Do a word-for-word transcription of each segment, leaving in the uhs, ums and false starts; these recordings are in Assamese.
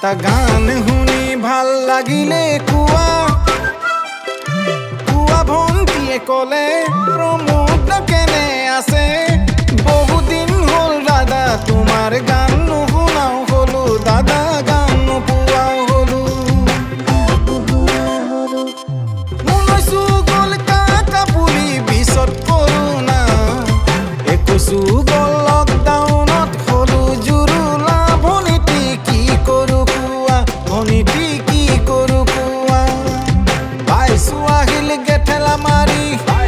এটা গান শুনি ভাল লাগিলে কোৱা কোৱা ভন্তিয়ে ক'লে প্ৰমোদ কেনে আছে বহুদিন হ'ল দাদা তোমাৰ গান নুশুনাও হলো দাদা গান নুপুৱাও হলো শুনিছো গ'ল কাকা পুলি বিছত কৰোণা একৈছো গ'ল লকডাউনত হলো জুৰুলা ভনীতি কি কৰো কোৱা ভনীতি কি কৰো কোৱা বাইছো আহিল গেঠেলা মাৰি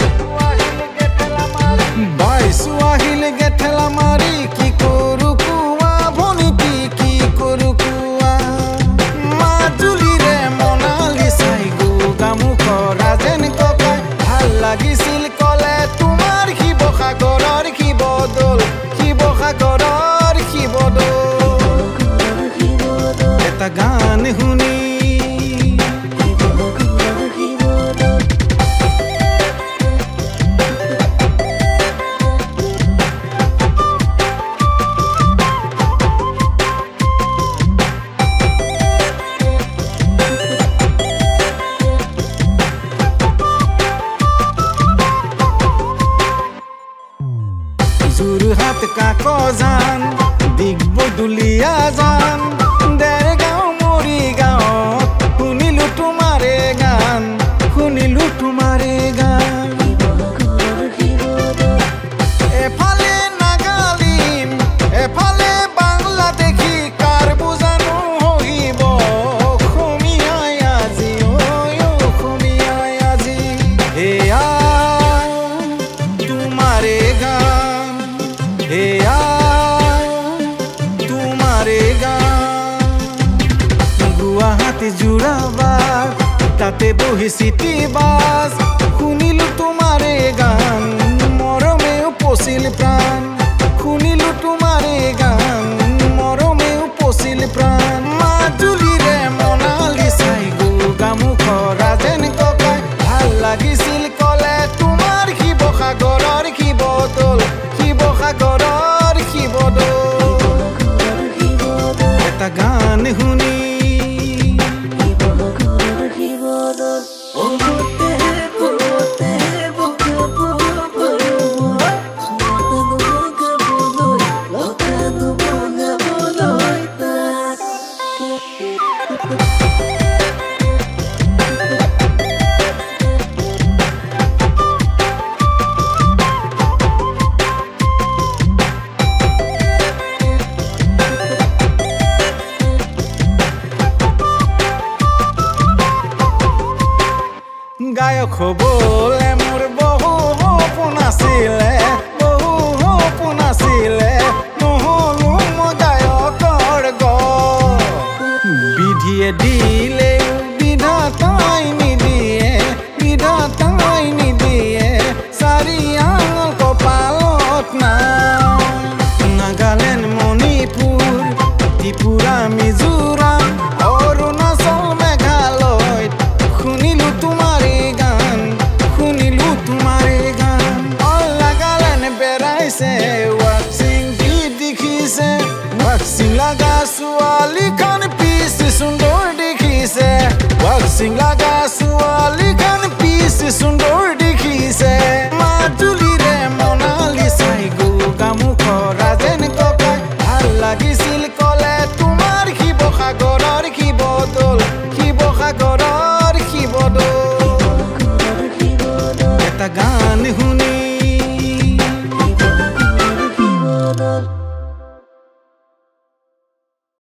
বাইছো আহিল গেঠেলা মাৰি কি কৰো কোৱা ভনীতি কি কৰো কোৱা মাজুলীৰে মনালিছাই গোগামুখৰ ৰাজেন ককাই ভাল লাগিছিল ক'লে তোমাৰ শিৱসাগৰৰ শিৱদৌল শিৱসাগৰৰ শিৱদৌল এটা গান শুনি যোৰহাট কাকজান দিগবদুলীয়া জান দেৰগাঁও মৰিগাঁৱত শুনিলো তোমাৰে গান শুনিলো তোমাৰে গান এফালে নাগালিম এফালে বাংলাদেশী কাৰ বুজানো হহিব অসমীয়াই আজি অসমীয়াই আজি এয়া তোমাৰে গান এয়া তোমাৰে গান গুৱাহাটী যোৰাবাট তাতে বহি চিটি বাছ শুনিলো তোমাৰে গান মৰমে উপচিল প্ৰাণ শুনিলো তোমাৰে গান মৰমে উপচিল প্ৰাণ মাজুলীৰে মনালিছাই গোগামুখৰ ৰাজেন ককাই ভাল লাগিছিল ক'লে তোমাৰ শিৱসাগৰৰ শিৱদৌল শিৱসাগৰৰ শিৱদৌল এটা গান শুনি গায়ক হ'বলে মোৰ বহু সপোন আছিলে বহু সপোন আছিলে নহ'লো মই গায়কৰ গঢ় বিধিয়ে দিলেও বিধাতাই নিদিয়ে বিধাতাই নিদিয়ে চাৰি আঙুল কপালত নাই নাগালেণ্ড মণিপুৰ ত্ৰিপুৰা মিজো